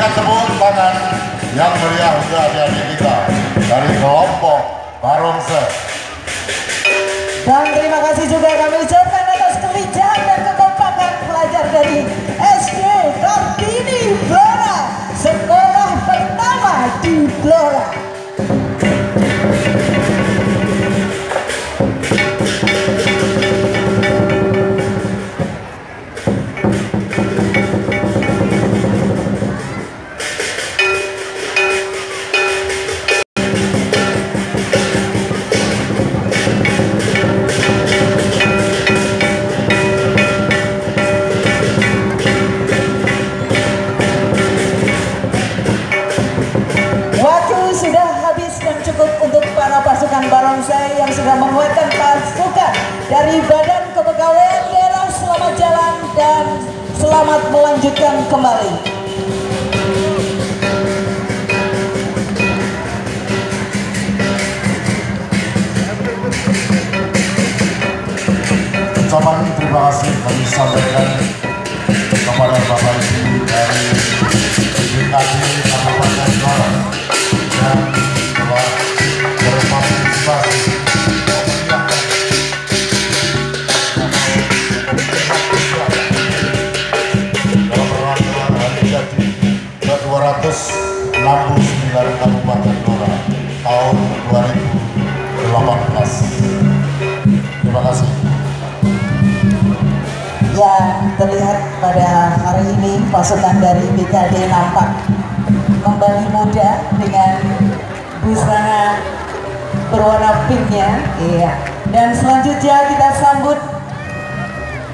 berikan tepuk tangan yang meriah untuk adik-adik kita dari kelompok Barongsai. Dan terima kasih juga kami ucapkan atas kelijahan dan kekompakan pelajar dari SD Kartini Blora, sekolah pertama di Blora. Barongsai yang sudah menguatkan pasukan dari Badan Kepegawaian Daerah. Selamat jalan dan selamat melanjutkan kembali. Ucapan terima kasih kami sampaikan kepada Bapak Ibu dari BKD Kabupaten Blora yang telah berpartisipasi dalam rangka hari jadi ke-269 Kabupaten Blora tahun 2018. Terima kasih. Ya, terlihat pada hari ini pasukan dari BKD nampak kembali muda dengan busana berwarna pinknya. Iya. Dan selanjutnya kita